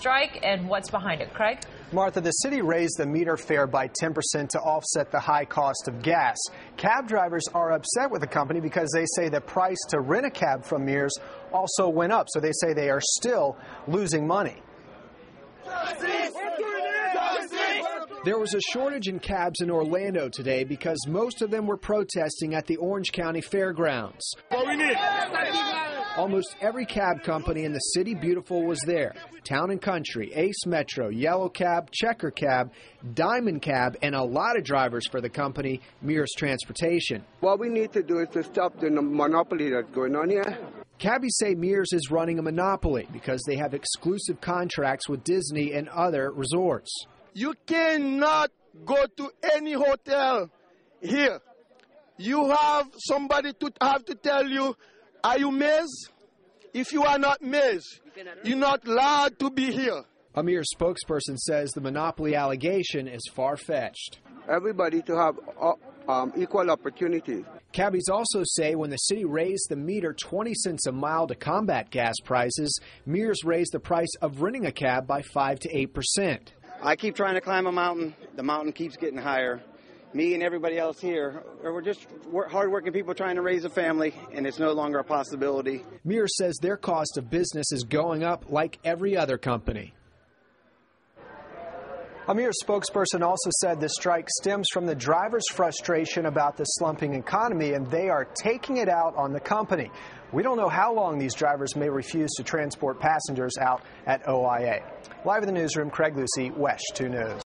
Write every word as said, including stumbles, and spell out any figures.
strike and what's behind it. Craig? Martha, the city raised the meter fare by ten percent to offset the high cost of gas. Cab drivers are upset with the company because they say the price to rent a cab from Mears also went up, so they say they are still losing money. There was a shortage in cabs in Orlando today because most of them were protesting at the Orange County Fairgrounds. What we need? Almost every cab company in the City Beautiful was there. Town and Country, Ace Metro, Yellow Cab, Checker Cab, Diamond Cab, and a lot of drivers for the company, Mears Transportation. What we need to do is to stop the monopoly that's going on here. Cabbies say Mears is running a monopoly because they have exclusive contracts with Disney and other resorts. You cannot go to any hotel here. You have somebody to have to tell you, are you Mears? If you are not Mears, you're not allowed to be here. A Mears spokesperson says the monopoly allegation is far-fetched. Everybody to have uh, um, equal opportunity. Cabbies also say when the city raised the meter twenty cents a mile to combat gas prices, Mears raised the price of renting a cab by five to eight percent. I keep trying to climb a mountain. The mountain keeps getting higher. Me and everybody else here, we're just hardworking people trying to raise a family, and it's no longer a possibility. Mears says their cost of business is going up like every other company. A Mears spokesperson also said the strike stems from the drivers' frustration about the slumping economy, and they are taking it out on the company. We don't know how long these drivers may refuse to transport passengers out at O I A. Live in the newsroom, Craig Lucy, WESH two News.